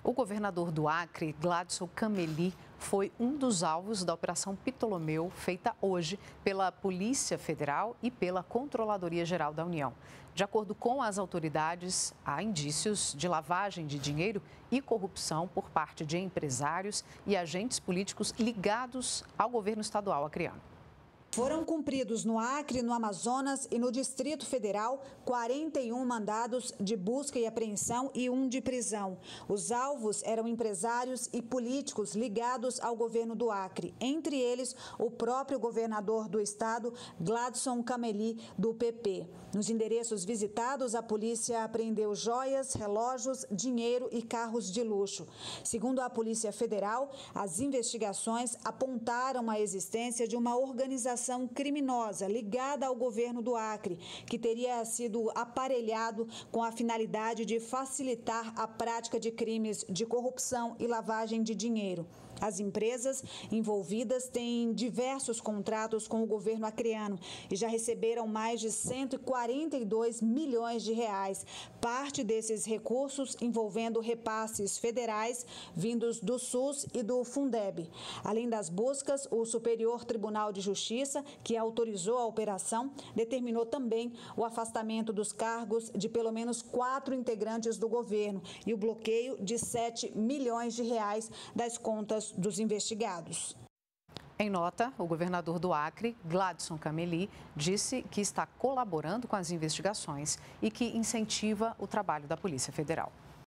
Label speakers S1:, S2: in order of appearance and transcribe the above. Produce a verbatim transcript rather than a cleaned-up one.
S1: O governador do Acre, Gladson Cameli, foi um dos alvos da Operação Ptolomeu, feita hoje pela Polícia Federal e pela Controladoria Geral da União. De acordo com as autoridades, há indícios de lavagem de dinheiro e corrupção por parte de empresários e agentes políticos ligados ao governo estadual acreano.
S2: Foram cumpridos no Acre, no Amazonas e no Distrito Federal quarenta e um mandados de busca e apreensão e um de prisão. Os alvos eram empresários e políticos ligados ao governo do Acre, entre eles o próprio governador do estado, Gladson Cameli, do P P. Nos endereços visitados, a polícia apreendeu joias, relógios, dinheiro e carros de luxo. Segundo a Polícia Federal, as investigações apontaram a existência de uma organização criminosa ligada ao governo do Acre, que teria sido aparelhado com a finalidade de facilitar a prática de crimes de corrupção e lavagem de dinheiro. As empresas envolvidas têm diversos contratos com o governo acreano e já receberam mais de cento e quarenta e dois milhões de reais. Parte desses recursos envolvendo repasses federais vindos do SUS e do Fundeb. Além das buscas, o Superior Tribunal de Justiça, que autorizou a operação, determinou também o afastamento dos cargos de pelo menos quatro integrantes do governo e o bloqueio de sete milhões de reais das contas dos investigados.
S1: Em nota, o governador do Acre, Gladson Cameli, disse que está colaborando com as investigações e que incentiva o trabalho da Polícia Federal.